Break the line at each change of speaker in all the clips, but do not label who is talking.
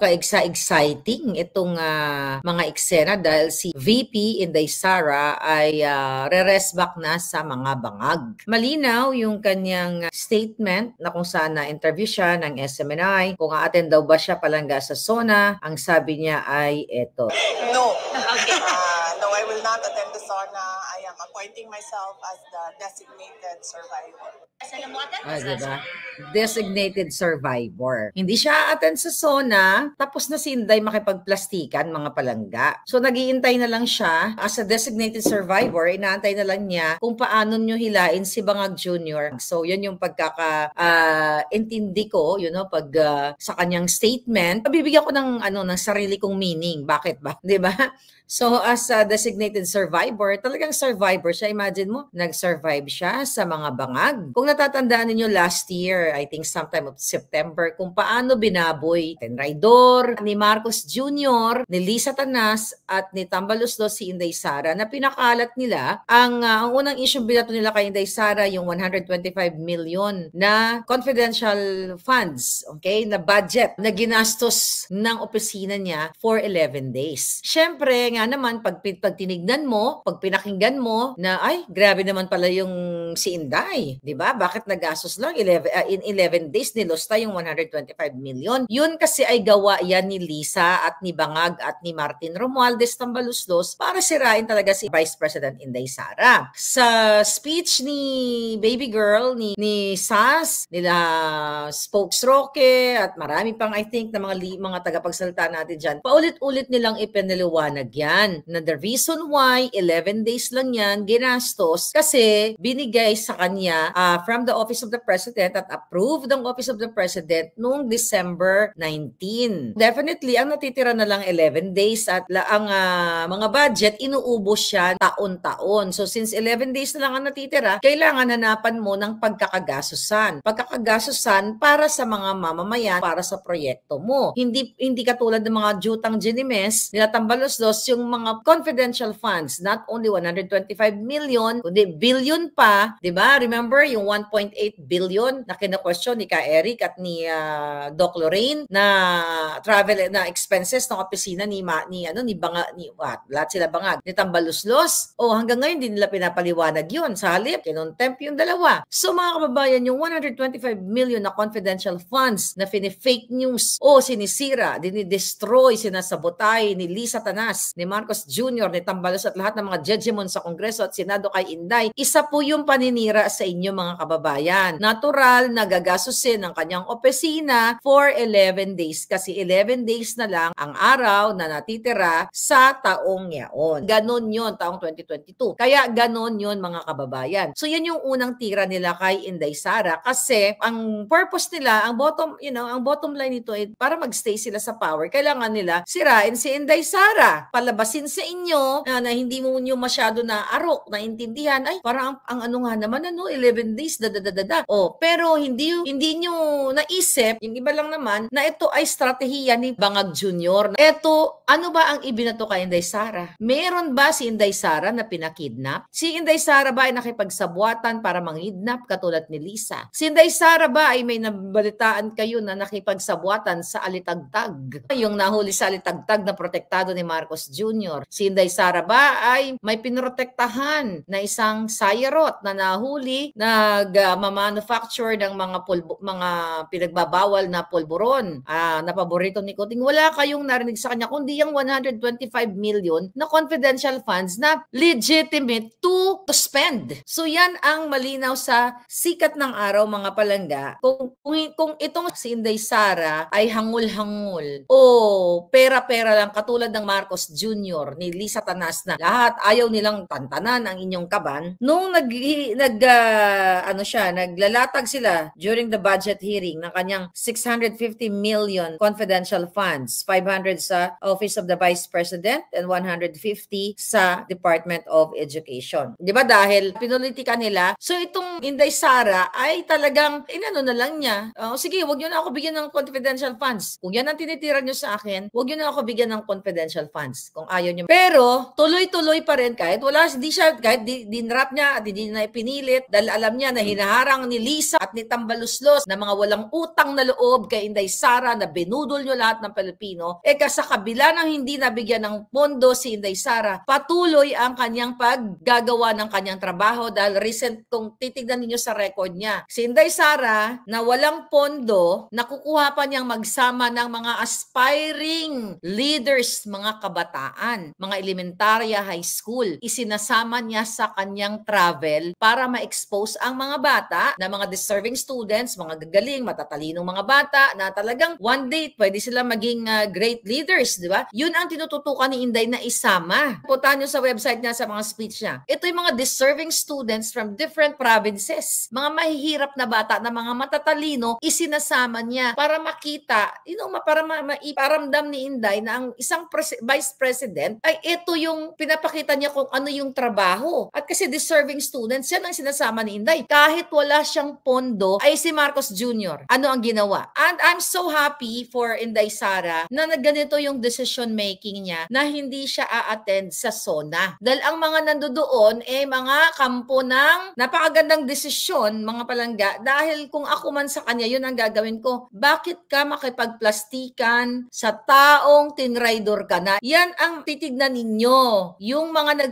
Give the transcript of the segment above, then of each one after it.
ka-exciting itong mga eksena dahil si VP Inday Sara ay re-rest back na sa mga bangag. Malinaw yung kanyang statement na kung saan na-interview siya ng SMNI, kung a-attend daw ba siya palangga sa SONA, ang sabi niya ay eto.
No. Okay. No, I will not attend the SONA. I am appointing myself as the designated survivor.
Diba? Designated survivor. Hindi siya attend sa SONA, tapos na si Inday makipagplastikan mga palangga. So nag-iintay na lang siya as a designated survivor, inaantay na lang niya kung paano nyo hilain si Bangag Jr. So yun yung intindi ko, pag sa kanyang statement, bibigyan ko ng sarili kong meaning. Bakit ba? 'Di ba? So as a designated survivor, talagang survivor siya. Imagine mo, nag-survive siya sa mga bangag. Kung natatandaan niyo last year, I think sometime of September, kung paano binaboy Tenraidor, ni Marcos Jr., ni Lisa Tanas, at ni Tambaluslos si Inday Sara, na pinakalat nila, ang unang issue binato nila kay Inday Sara, yung 125 million na confidential funds, okay, na budget, na ginastos ng opisina niya for 11 days. Siyempre, nga naman, pag tinignan mo, pag pinakinggan mo, na ay, grabe naman pala yung si Inday. Diba? Bakit nagastos lang? In 11 days, nilosta yung 125 million. Yun kasi ay gawa yan ni Lisa at ni Bangag at ni Martin Romualdez Tambaluslos para sirain talaga si Vice President Inday Sara. Sa speech ni baby girl, ni Sas, nila Spokes Roque, at marami pang I think na mga tagapagsalita natin dyan, paulit-ulit nilang ipinaliwanag yan. Na the reason why 11 days lang yan ginastos kasi binigay sa kanya from the Office of the President at approved ng Office of the President noong December 19. Definitely, ang natitira na lang 11 days at ang mga budget, inuubos siya taon-taon. So since 11 days na lang ang natitira, kailangan hanapan mo ng pagkakagastusan. Pagkakagastusan para sa mga mamamayan, para sa proyekto mo. Hindi katulad ng mga jutang ginimes, nila Tambaluslos, yung mga confidential funds, not only 125 million, kundi billion pa, di ba? Remember yung 1.8 billion na kina-question ni Ka Eric at ni Doc Lorraine na travel na expenses ng opisina ni Bangag, lahat sila Bangag, ni Tambaluslos. Hanggang ngayon din nila pinapaliwanag yun. Sa halip, kinontempt yung dalawa. So mga kababayan, yung 125 million na confidential funds na fake news sinisira, dinidestroy, sinasabotay ni Lisa Tanas, ni Marcos Jr., ni Tambalos at lahat ng mga judgemon sa Kongreso at Senado kay Inday, isa po yung paninira sa inyo mga kababayan. Natural na gagastusin ng kanyang opisina for 11 days kasi 11 days na lang ang araw na natitira sa taong yaon. Ganon yun, taong 2022. Kaya ganon yun mga kababayan. So yan yung unang tira nila kay Inday Sara kasi ang purpose nila, ang bottom line nito ay para magstay sila sa power, kailangan nila sirain si Inday Sara. Palabasin sa inyo na hindi mo nyo masyado na arok, na intindihan, ay parang ang ano nga naman 11 days pero hindi nyo naisip, yung iba lang naman, na ito ay strategiya ni Bangag Jr. Ito, ano ba ang ibinato kay Inday Sara? Meron ba si Inday Sara na pinakidnap? Si Inday Sara ba ay nakipagsabwatan para manghidnap katulad ni Lisa? Si Inday Sara ba ay may nabalitaan kayo na nakipagsabwatan sa Alitagtag? Yung nahuli sa Alitagtag na protektado ni Marcos Jr. Si Inday Sara ba ay may pinrotektahan na isang sayarot na nahuli nag-manufacture ng mga pinagbabawal na pulburon na paborito ni Kuting? Wala kayong narinig sa kanya kundi yung 125 million na confidential funds na legitimate to spend. So yan ang malinaw sa sikat ng araw mga palangga. Kung itong si Inday Sara ay hangul-hangul o pera-pera lang katulad ng Marcos Jr., ni Lisa Tanas na lahat ayaw nilang tantanan ang inyong kaban, nung naglalatag sila during the budget hearing ng kanyang 650 million confidential funds, 500 sa Office of the Vice President and 150 sa Department of Education. Di ba dahil pinulitika nila, so itong Inday Sara ay talagang inano na lang niya, sige, wag nyo na ako bigyan ng confidential funds. Kung yan ang tinitira nyo sa akin, wag nyo na ako bigyan ng confidential funds kung ayaw nyo. Pero tuloy-tuloy pa rin kahit wala hindi siya, kahit dinrap niya at hindi na ipinilit, dahil alam niya na hinaharang ni Lisa at ni Tambaluslos na mga walang utang na loob kay Inday Sara na binudol nyo lahat ng Pilipino, sa kabila ng hindi nabigyan ng pondo si Inday Sara, patuloy ang kanyang paggagawa ng kanyang trabaho dahil recent, kung titignan ninyo sa record niya, si Inday Sara na walang pondo, nakukuha pa niyang magsama ng mga aspiring leaders, mga kabataan, mga elementarya, high school. Isinasama niya sa kanyang travel para ma-expose ang mga bata na mga deserving students, mga gagaling, matatalinong mga bata na talagang one day pwede sila maging great leaders, di ba? Yun ang tinututukan ni Inday na isama. Puntahan nyo sa website niya, sa mga speech niya. Ito yung mga deserving students from different provinces. Mga mahihirap na bata na mga matatalino, isinasama niya para makita, para maiparamdam ni Inday na ang isang vice president ay ito yung pinapakita niya kung ano yung trabaho. At kasi deserving students, yan ang sinasama ni Inday. Kahit wala siyang pondo, ay si Marcos Jr. Ano ang ginawa? And I'm so happy for Inday Sara na ganito yung decision making niya na hindi siya a-attend sa SONA. Dahil ang mga nandoon mga kampo ng napakagandang desisyon, mga palangga, dahil kung ako man sa kanya, yun ang gagawin ko. Bakit ka makipagplastikan sa taong tinraidor ka na? Yan ang titignan ninyo. Yung mga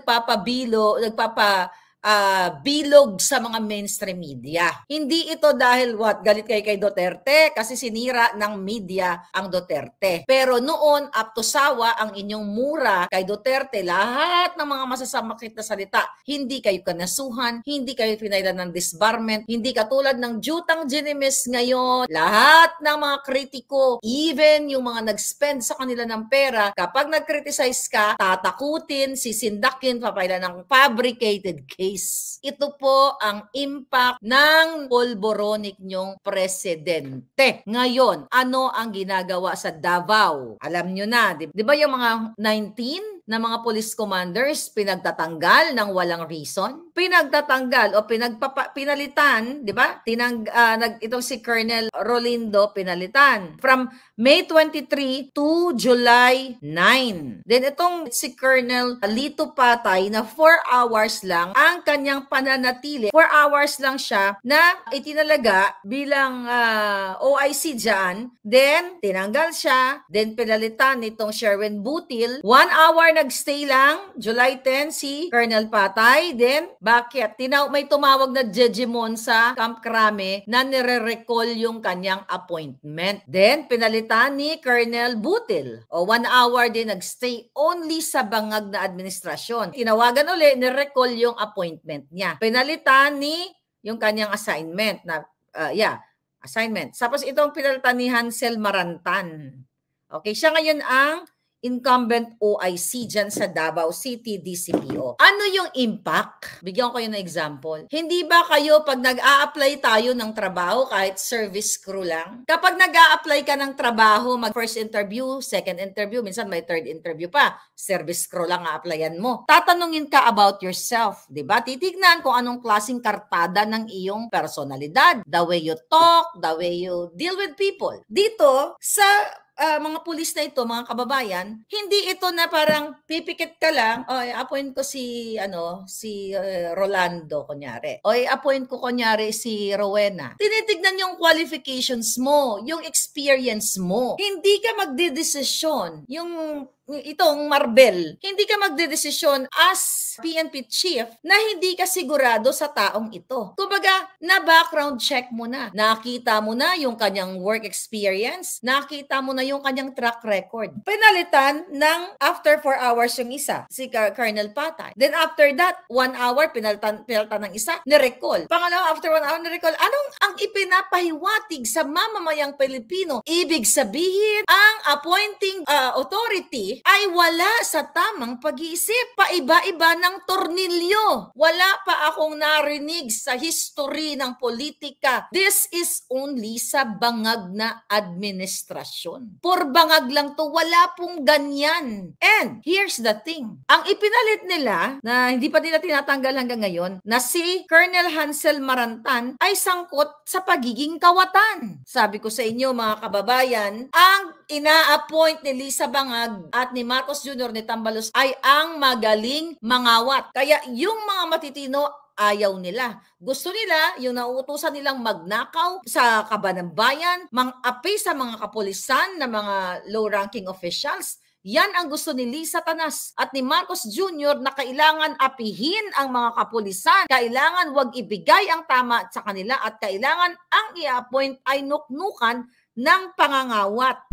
bilog sa mga mainstream media. Hindi ito dahil galit kayo kay Duterte kasi sinira ng media ang Duterte. Pero noon, up to sawa ang inyong mura kay Duterte, lahat ng mga masasamakit na salita, hindi kayo kanasuhan, hindi kayo pinailan ng disbarment, hindi katulad ng Jutang Ginimis ngayon, lahat ng mga kritiko, even yung mga nag-spend sa kanila ng pera, kapag nag-criticize ka, tatakutin, sisindakin, papailan ng fabricated case. Ito po ang impact ng polboronic nyong presidente. Ngayon, ano ang ginagawa sa Davao? Alam nyo na, di ba yung mga 19 na mga police commanders pinagtatanggal ng walang reason? Pinagtatanggal o pinalitan, di ba? Itong si Colonel Rolindo pinalitan from May 23 to July 9. Then itong si Colonel Lito Patay na 4 hours lang ang kanyang pananatili. 4 hours lang siya na itinalaga bilang OIC dyan. Then tinanggal siya. Then pinalitan nitong Sherwin Butil. 1 hour nagstay lang. July 10 si Colonel Patay. Then bakit? May tumawag na Jejimon sa Camp Crame na nire-recall yung kanyang appointment. Then pinalitan ni Colonel Butil. 1 hour din nagstay only sa bangag na administrasyon. Tinawagan ulit, nire-recall yung appointment niya. Pinalitan ni yung kanyang assignment na assignment. Tapos itong pinalitan ni Hansel Marantan. Okay, siya ngayon ang incumbent OIC dyan sa Davao City DCPO. Ano yung impact? Bigyan ko kayo ng example. Hindi ba kayo pag nag-a-apply tayo ng trabaho kahit service crew lang? Kapag nag-a-apply ka ng trabaho, mag-first interview, second interview, minsan may third interview pa, service crew lang a-applyan mo. Tatanungin ka about yourself, di ba? Titignan kung anong klaseng kartada ng iyong personalidad, the way you talk, the way you deal with people. Dito, sa mga pulis na ito, mga kababayan, hindi ito na parang pipikit ka lang, appoint ko si Rolando, kunyari. Appoint ko kunyari si Rowena. Tinitignan yung qualifications mo, yung experience mo. Hindi ka magdedesisyon. Itong Marbel, hindi ka magdedesisyon as PNP chief na hindi ka sigurado sa taong ito. Kumbaga, na-background check mo na. Nakita mo na yung kanyang work experience, nakita mo na yung kanyang track record. Pinalitan ng after 4 hours yung isa, si Colonel Patay. Then after that, 1 hour, pinalitan ng isa, nirecall. Pangalawa, after 1 hour, nirecall. Anong ang ipinapahiwatig sa mamamayang Pilipino? Ibig sabihin, ang appointing authority ay wala sa tamang pag-iisip. Paiba-iba ng tornilyo. Wala pa akong narinig sa history ng politika. This is only sa bangag na administrasyon. For bangag lang to, wala pong ganyan. And here's the thing. Ang ipinalit nila, na hindi pa nila tinatanggal hanggang ngayon, na si Colonel Hansel Marantan ay sangkot sa pagiging kawatan. Sabi ko sa inyo mga kababayan, ang ina-appoint ni Lisa Bangag at at ni Marcos Jr. ni Tambalos ay ang magaling mangawat. Kaya yung mga matitino, ayaw nila. Gusto nila yung nauutusan nilang magnakaw sa kabanambayan, mang-api sa mga kapulisan na mga low-ranking officials. Yan ang gusto ni Lisa Tanas at ni Marcos Jr. na kailangan apihin ang mga kapulisan. Kailangan wag ibigay ang tama sa kanila at kailangan ang i-appoint ay nuknukan ng pangangawat.